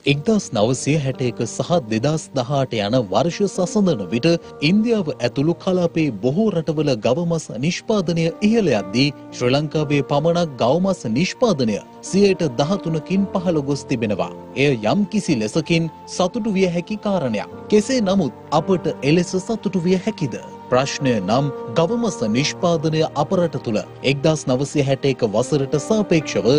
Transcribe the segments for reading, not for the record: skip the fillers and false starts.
1961 සහ 2018 යන වර්ෂ සසඳන විට ඉන්දියාව ඇතුළු කලාපයේ බොහෝ රටවල ගවමස් නිෂ්පාදනය ඉහළ යද්දී ශ්‍රී ලංකාවේ පමණක් ගවමස් නිෂ්පාදනය 13%කින් පහළ ගොස් තිබෙනවා. එය යම් කිසි ලෙසකින් සතුටු විය හැකි කාරණයක්. කෙසේ නමුත් අපට එලෙස සතුටු විය හැකිද? ප්‍රශ්නය නම් ගවමස් නිෂ්පාදනය අප රට තුළ 1961 වසරට සාපේක්ෂව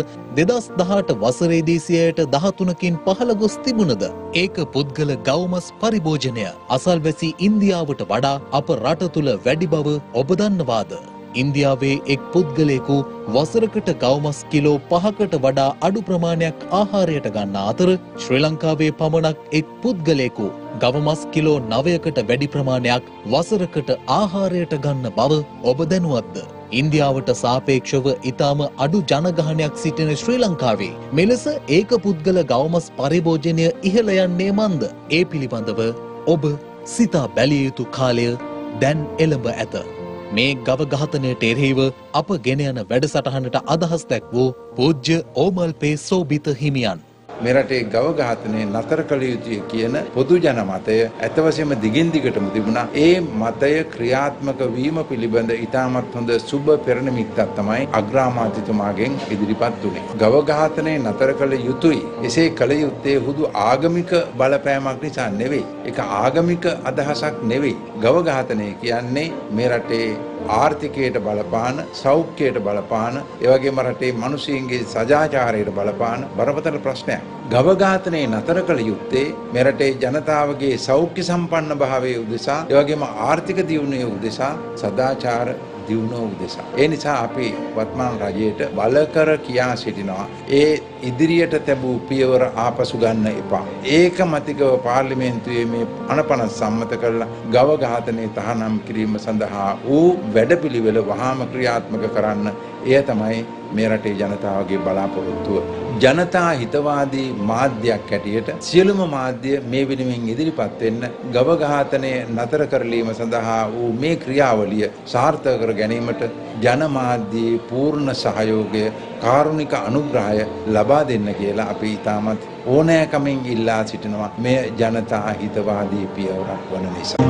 2018 වසරේදී 13%කින් පහළ ගොස් තිබුණද? ඒක පුද්ගල ගවමස් පරිභෝජනය අසල්වැසි ඉන්දියාවට වඩා අප රට තුළ වැඩි බව ඔබ දන්නවාද? ඉන්දියාවේ එක් පුද්ගලයෙකු වසරකට ගවමස් කිලෝ 5කට වඩා අඩු ප්‍රමාණයක් ආහාරයට ගන්න අතර ශ්‍රී ලංකාවේ පමණක් එක් පුද්ගලයෙකු ගවමස් කිලෝ 9කට වැඩි ප්‍රමාණයක් වසරකට ආහාරයට ගන්න බව ඔබ දැනුවත්ද? ඉන්දියාවට සාපේක්ෂව ඉතාම අඩු ජනගහනයක් සිටින ශ්‍රී ලංකාවේ මෙලෙස ඒක පුද්ගල ගවමස් පරිභෝජනය ඉහළ යන්නේ මන්ද? ඒ පිළිබඳව ඔබ සිතා බැලිය යුතු කාලය දැන් එළඹ ඇත. මේ ගව ඝාතනයට එරෙහිව අප ගෙන යන වැඩසටහනට අදහස් දැක්වූ පූජ්‍ය ඕමල්පේ සෝබිත හිමියන් මේ රටේ ගව ඝාතනය නතර කළ යුතුය කියන පොදු ජන මතය ඇත්ත වශයෙන්ම දිගින් දිගටම තිබුණා. ඒ මතය ක්‍රියාත්මක වීම පිළිබඳ ඉතාමත් හොඳ සුබ පෙරනිමිත්තක් තමයි අග්‍රාමාත්‍යතුමාගෙන් ඉදිරිපත් වුණේ. ගව ඝාතනය නතර කළ යුතුයි. එසේ කළ යුත්තේ හුදු ආගමික බලපෑමක් නිසා නෙවෙයි. ඒක ආගමික අදහසක් නෙවෙයි. ගව ඝාතනය කියන්නේ මේ රටේ ආර්ථිකයට බලපාන, සෞඛ්‍යයට බලපාන, ඒ වගේම රටේ මිනිසුන්ගේ සදාචාරයට බලපාන බරපතල ප්‍රශ්නයක්. ගව ඝාතනය නතර කළ යුත්තේ මේ රටේ ජනතාවගේ සෞඛ්‍ය සම්පන්න භාවයේ උදෙසා, ඒ වගේම ආර්ථික දියුණුවේ උදෙසා, සදාචාර දියුණුව උදෙසා. ඒ නිසා අපි වර්තමාන රජයට බල කර කියා සිටිනවා ඒ ඉදිරියට තැබූ පියවර ආපසු ගන්න එපා. ඒකමතිකව පාර්ලිමේන්තුවේ මේ අනපන සම්මත කරලා ගව ඝාතනය තහනම් කිරීම සඳහා වූ වැඩපිළිවෙල වහාම ක්‍රියාත්මක කරන්න. එය තමයි මේ රටේ ජනතාවගේ බලාපොරොත්තුව. ජනතා හිතවාදී මාධ්‍යයක් හැටියට සියලුම මාධ්‍ය මේ වෙනුවෙන් ඉදිරිපත් වෙන්න ගව ඝාතනය නතර කරලීම සඳහා වූ මේ ක්‍රියාවලිය සාර්ථක කර ගැනීමට ජනමාධ්‍යයේ පූර්ණ සහයෝගය, කාරුණික අනුග්‍රහය ලබා දෙන්න කියලා අපි ඉතාමත් ඕනෑකමින් ඉල්ලා සිටිනවා. මේ ජනතා හිතවාදී පියවරක් වන නිසා.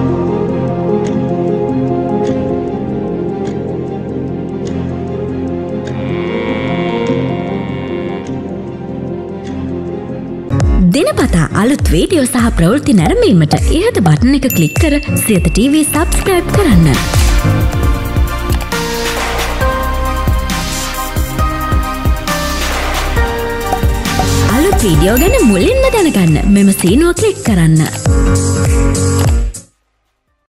දිනපතා අලුත් වීඩියෝ සහ ප්‍රවෘත්ති නැරඹීමට ඉහත බටන් එක ක්ලික් කර සියත TV සබ්ස්ක්‍රයිබ් කරන්න. අලුත් වීඩියෝ ගැන මුලින්ම දැනගන්න මෙම සීනුව ක්ලික් කරන්න.